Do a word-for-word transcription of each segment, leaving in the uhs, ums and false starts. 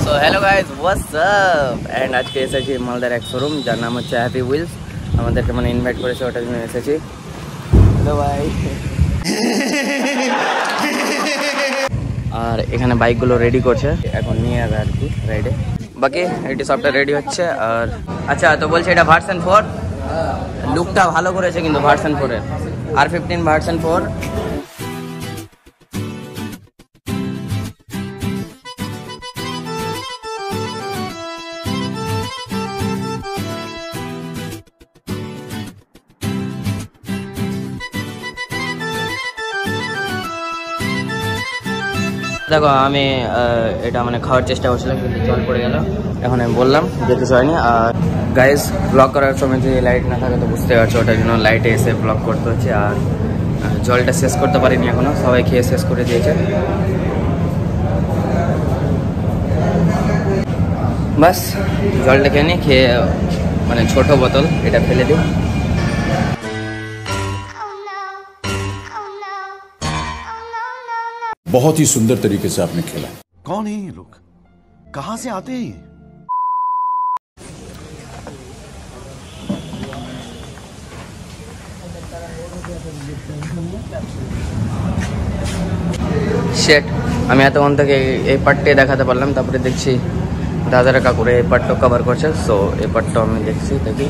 So hello guys, what's up. And আজকে এসেছি মালদার এক শোরুম যার নাম হচ্ছে হ্যাপি হুইলস। আমাদেরকে মানে ইনভাইট করেছে, ওটার জন্য এসেছি। হ্যালো ভাই। আর এখানে বাইকগুলো রেডি করছে, এখন নিয়ে যাবে আর কি রাইডে। বাকি এটি সবটা রেডি হচ্ছে। আর আচ্ছা, তো বলছে এটা ভার্সন ফোর, লুকটা ভালো করেছে কিন্তু ভার্সন ফোরের, আর ফিফটিন ভার্সন ফোর। দেখো আমি এটা মানে খাওয়ার চেষ্টা করছিলাম কিন্তু জল পড়ে গেল, এখন আমি বললাম যেতে চাইনি। আর গাইজ, ব্লগ করার সময় যদি লাইট না থাকে তো বুঝতে পারছো, ওটার জন্য লাইটে এসে ব্লগ করতে হচ্ছে। আর জলটা শেষ করতে পারিনি এখনো, সবাই খেয়ে শেষ করে দিয়েছে। বাস জলটা খেয়ে নিই, খেয়ে মানে ছোট বোতল এটা ফেলে দিই। बहुत ही सुंदर तरीके से आपने खेला। कौन है ये लोग, कहां से आते हैं? শেট, আমি এতক্ষণ থেকে এই পার্টটাই দেখাতে পারলাম, তারপরে দেখছি দাদারা কাকুরে এই পার্টটা কভার করছে। সো এই পার্টটা আমি দেখছি, দেখি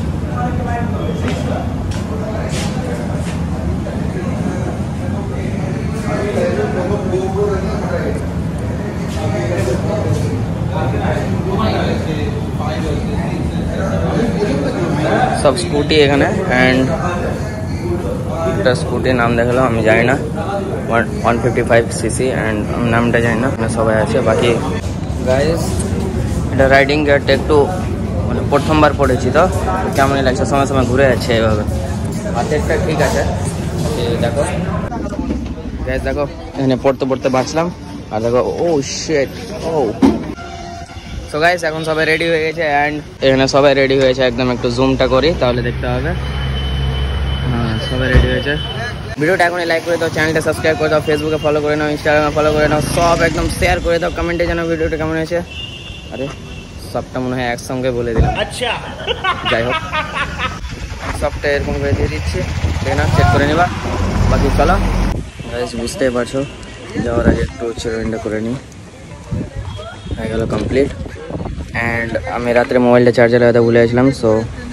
সব স্কুটি এখানে। অ্যান্ড একটা স্কুটির নাম দেখালো, আমি জানি না, one fifty five CC, and আমি নামটা জানি না, সবাই আছে। বাকি গাইজ, এটা রাইডিং গিয়ারটা একটু মানে প্রথমবার পড়েছি তো কেমনই লাগছে, সময় সময় ঘুরে যাচ্ছে এভাবে। হাতেরটা ঠিক আছে, দেখো গাইজ, দেখো এখানে পড়তে পড়তে বাঁচলাম। আর দেখো, ও শিট, ও। সো গাইস, এখন সবাই রেডি হয়ে গেছে। অ্যান্ড এখানে সবাই রেডি হয়েছে, একদম একটু জুমটা করি তাহলে দেখতে হবে। হ্যাঁ, সবাই রেডি হয়েছে। ভিডিওটা এখনই লাইক করে দাও, চ্যানেলটা সাবস্ক্রাইব করে দাও, ফেসবুকে ফলো করে নাও, ইনস্টাগ্রামে ফলো করে নাও, সব একদম শেয়ার করে দাও, কমেন্টে জানাও ভিডিওটা কেমন হয়েছে। আরে সবটা মনে হয় একসঙ্গে বলে দিলাম। আচ্ছা, যাই হোক, সবটা এরকম করে দিয়ে দিচ্ছি, ঠিক না? চেক করে নেবা। বাকি চলো গাইস, বুঝতেই পারছো, যাওয়ার আগে একটু চেরোইনটা করে নিই। হয়ে গেল কমপ্লিট। অ্যান্ড আমি রাত্রে মোবাইলটা চার্জে লাগাতে ভুলে গেছিলাম, সো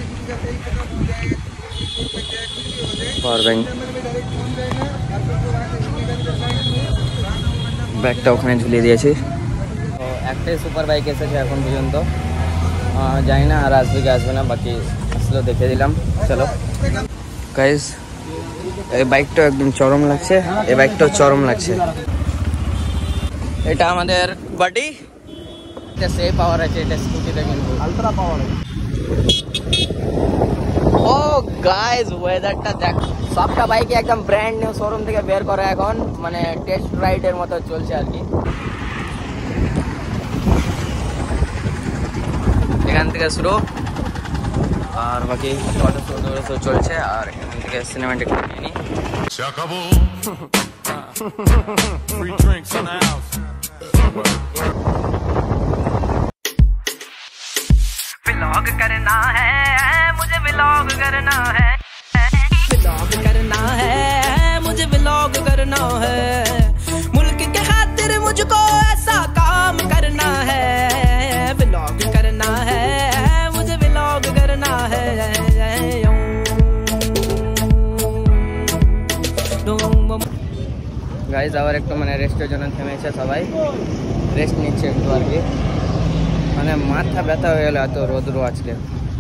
পাওয়ার ব্যাঙ্ক ব্যাগটা ওখানে ঝুলিয়ে দিয়েছি। তো একটাই সুপার বাইক এসেছে এখন পর্যন্ত, জানি না আর আসবে কি আসবে না, বাকি আসলে দেখে দিলাম। চলো গাইস, এই বাইকটা একদম চরম লাগছে, এই বাইকটাও চরম লাগছে। এটা আমাদের বাডি, এটা সে পাওয়ার আছে, এটা স্কুটিতে কিন্তু আলট্রা পাওয়ার আছে। ও গাইস, ওয়েদারটা দেখ, সবটা বাইকে একদম ব্র্যান্ড নিউ শোরুম থেকে বের করা, এখন মানে টেস্ট রাইডের মতো চলছে আর কি। এখান থেকে শুরু, আর বাকি ফটো শো চলছে। আর এখান থেকে সিনেমাটিক নিয়ে নিই। व्लॉग करना है मुझे, व्लॉग करना है, व्लॉग करना है मुझे, व्लॉग करना है, मुल्क के खातिर मुझको ऐसा काम करना है, व्लॉग करना है मुझे, व्लॉग करना है। গাইজ, আবার একটু মানে রেস্টের জন্য থেমেছে, সবাই রেস্ট নিচ্ছে একটু আর কি, মানে মাথা ব্যথা হয়ে গেল এত রোদ্র আজকে।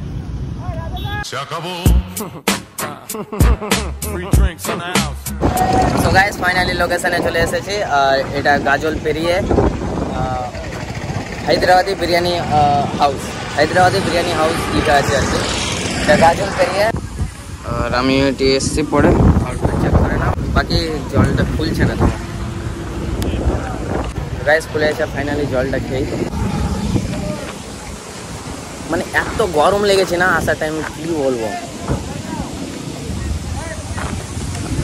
সো গাইস, ফাইনালি লোকেশনে চলে এসেছি। আর এটা গাজল পেরিয়ে হায়দ্রাবাদি বিরিয়ানি হাউস, হায়দ্রাবাদি বিরিয়ানি হাউস লিখা আছে আর কি, এটা গাজল পেরিয়ে। আর আমি এটি এসছি পরে, চেক করে না। বাকি জলটা খুলছে না তোমার গাইস, খুলে এসে ফাইনালি জলটা খেয়ে, মানে এত গরম লেগেছে না আসার টাইম, কি বলবো।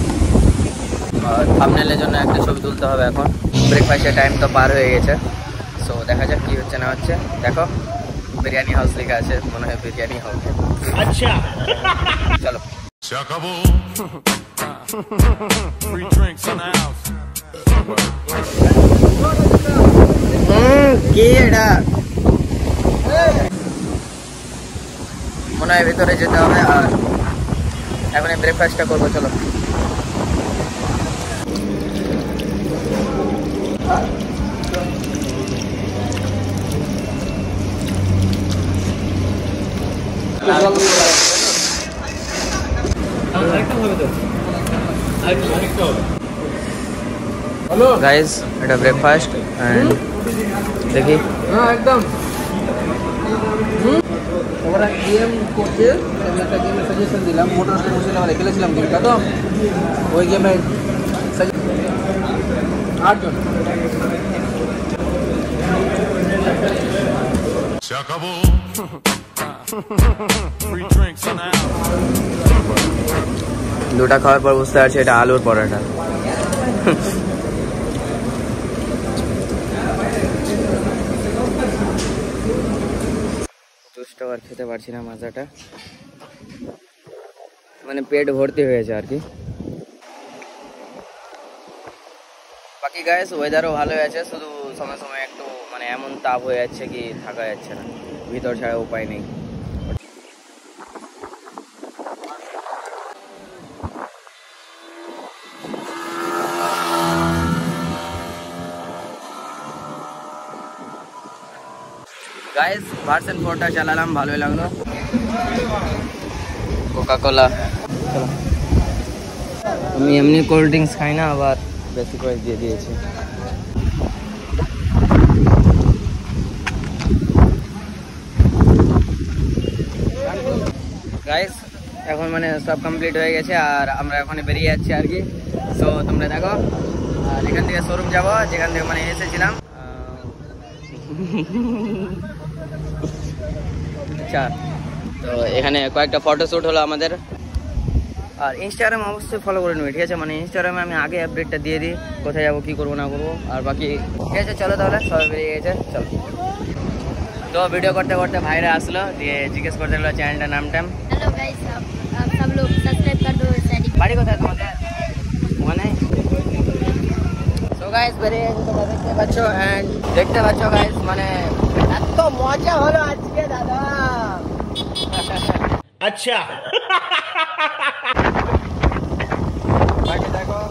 থাম্বনেলের জন্য একটা ছবি তুলতে হবে এখন। ব্রেকফাস্টের টাইম তো পার হয়ে গেছে, সো দেখা যাক কি হচ্ছে না হচ্ছে। দেখো বিরিয়ানি হাউস লেখা আছে, মনে হয় বিরিয়ানি হাউস। আচ্ছা চলো কি এটা মনে হয় ভিতরে যেতে হবে। আর এখন ব্রেকফাস্টটা করবো, চলো। গাইজ এটা ব্রেকফাস্ট অ্যান্ড দেখি একদম ওরা গেম করছে। আমি একটা গেমের সাজেশন দিলাম, মোটর স্টেশন আমরা খেলেছিলাম গেমটা, তো ওই গেমে আটজন দুটা খাওয়ার পর বুঝতে পারছি এটা আলুর পরোটা। জুসটা আর খেতে পারছি না, মজাটা মানে পেট ভর্তি হয়েছে আর কি। বাকি গাইস ওয়েদারও ভালোই আছে, শুধু সময় সময় একটু মানে এমন তাপ হয়ে যাচ্ছে কি থাকা যাচ্ছে না, ভিতর ছাড়া উপায় নেই। গাইস ভার্সন ফোরটা চালালাম, ভালোই লাগলো। কোকা কোলা, চলো। আমি এমনি কোল্ড ড্রিঙ্কস খাই না, আবার বেশি করে দিয়ে দিয়েছি। গাইস এখন মানে সব কমপ্লিট হয়ে গেছে আর আমরা এখন বেরিয়ে যাচ্ছি আর কি। সো তোমরা দেখো, আর এখান থেকে শোরুম যাবো যেখান থেকে মানে এসেছিলাম। আচ্ছা, তো এখানে কয়েকটা ফটোশ্যুট হলো আমাদের। আর ইনস্টাগ্রাম অবশ্যই ফলো করে নেবে, ঠিক আছে? মানে ইনস্টাগ্রামে আমি আগে আপডেটটা দিয়ে দিই কোথায় যাবো, কী করবো না করবো। আর বাকি ঠিক আছে, চলো তাহলে সবাই বেরিয়ে গেছে, চলো। তো ভিডিও করতে করতে ভাইরা আসলো, দিয়ে জিজ্ঞেস করতে গেলো চ্যানেলটার নামটা। हेलो गाइस, आप आप सब लोग सब्सक्राइब कर दो। বাড়ি কোথায় তোমাদের? ওখানে। সো গাইস বেরিয়ে গেছে, তোমরা দেখতে পাচ্ছ। অ্যান্ড দেখতে পাচ্ছ গাইস মানে এত মজা হলো আজকে দাদা। আচ্ছা বাকি দেখো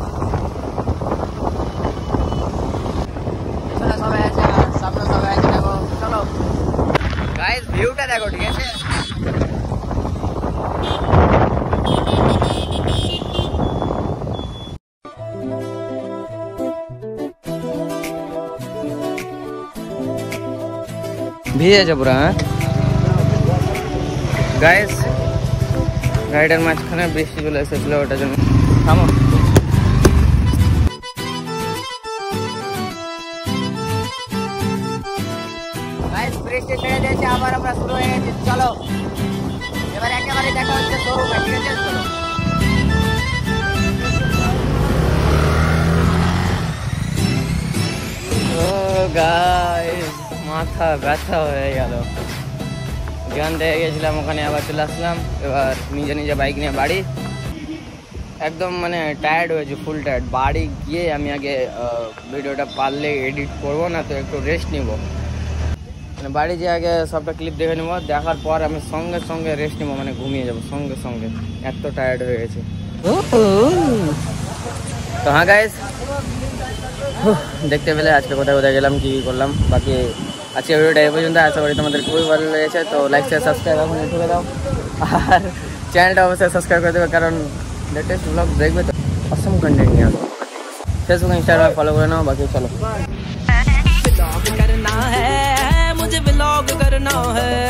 সবাই আছে, সামনে সবাই আছে, দেখো। চলো গাইস ভিউটা দেখো, ঠিক আছে? ভিজে আছে পুরা। হ্যাঁ গাইস গাড়িটার মাঝখানে বৃষ্টি চলে এসেছিল, ওটার জন্য থামো। গাইস বৃষ্টি ছেড়ে দিয়েছে, আবার আমরা শুরু হয়ে গেছি। চলো এবার একেবারে দেখা হচ্ছে শোরুমে, ঠিক আছে? চলো। ও গাইস মাথা ব্যথা হয়ে গেল, যেখান থেকে গেছিলাম ওখানে আবার চলে আসলাম। এবার নিজে নিজে বাইক নিয়ে বাড়ি, একদম মানে টায়ার্ড হয়েছে, ফুল টায়ার্ড। বাড়ি গিয়ে আমি আগে ভিডিওটা পারলে এডিট করবো, না তো একটু রেস্ট নিব। মানে বাড়ি যেয়ে আগে সবটা ক্লিপ দেখে নেবো, দেখার পর আমি সঙ্গে সঙ্গে রেস্ট নিবো, মানে ঘুমিয়ে যাবো সঙ্গে সঙ্গে, এত টায়ার্ড হয়ে গেছে। তো হ্যাঁ গাইস দেখতে পেলে আজকে কোথায় কোথায় গেলাম, কী কী করলাম। বাকি আজকে ভিডিওটা এই পর্যন্ত, আশা করি তোমাদের খুবই ভালো লেগেছে। তো লাইক শেয়ার সাবস্ক্রাইব এখন ঠুকে দাও, আর চ্যানেলটা অবশ্যই সাবস্ক্রাইব করে দেবে, কারণ লেটেস্ট ব্লগ দেখবে তো অসম কন্টেন্ট নিয়ে আসবে। ফেসবুক ইনস্টাগ্রাম ফলো করে নাও। বাকি চলো। करना है मुझे ब्लॉग करना है।